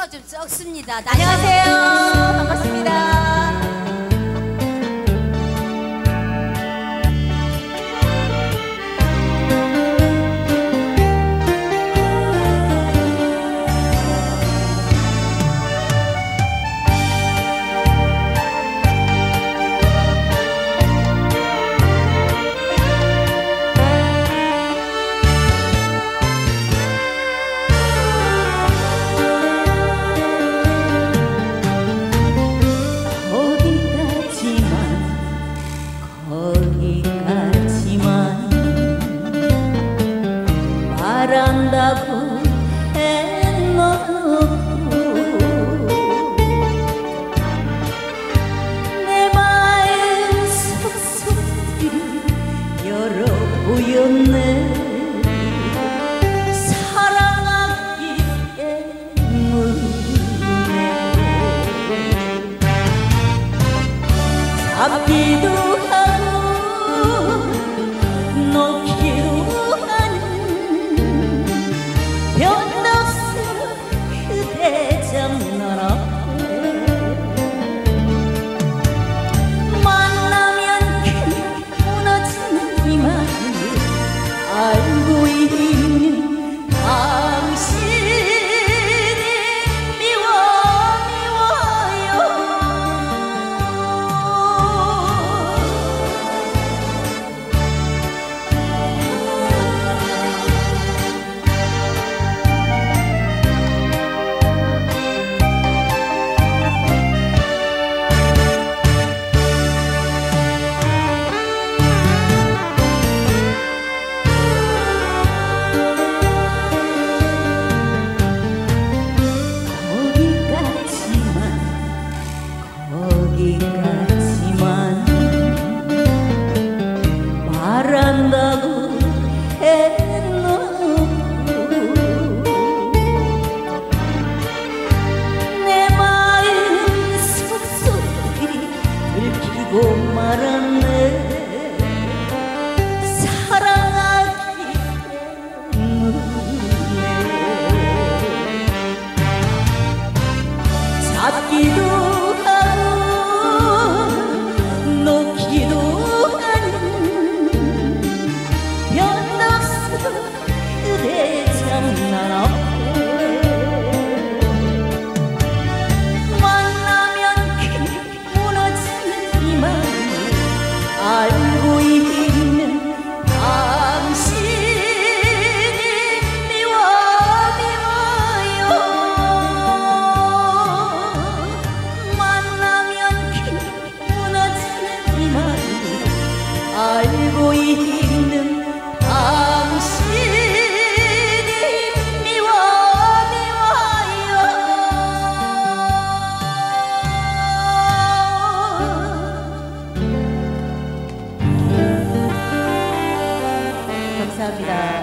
수가 좀 적습니다. 안녕하세요. 반갑습니다. 말한다고 해놓고 내 마음 속속들이 여러 보였네. 사랑하기 때문에 잡기도 하고 놓기도 그대 장난 앞에 만나면 그냥 무너지는 이 마음을 알고 있는 당신이 미워요. 거기까지만 말한다고 해놓고 내 마음 속속들이 들키고 말았네. 사랑하기 때문에 잡기도 놓기도 하는 변덕스러운 그대 장난 앞에 만나면 그냥 무너지는 이 마음을 알고 있는 당신이 미워요. 만나면 그냥 무너지는 이 마음을 알고 있는 당신이 미워요. 감사합니다.